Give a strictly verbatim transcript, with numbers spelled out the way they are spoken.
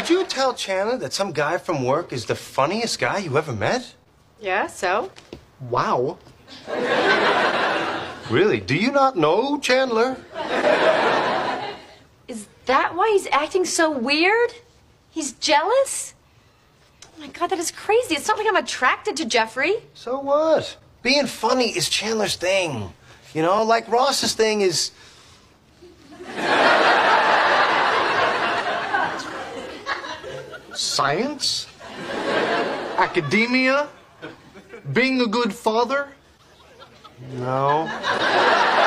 Did you tell Chandler that some guy from work is the funniest guy you ever met? Yeah, so? Wow. Really? Do you not know Chandler? Is that why he's acting so weird? He's jealous? Oh my God, that is crazy. It's not like I'm attracted to Jeffrey. So what? Being funny is Chandler's thing. You know, like Ross's thing is... Science? Academia? Being a good father? No.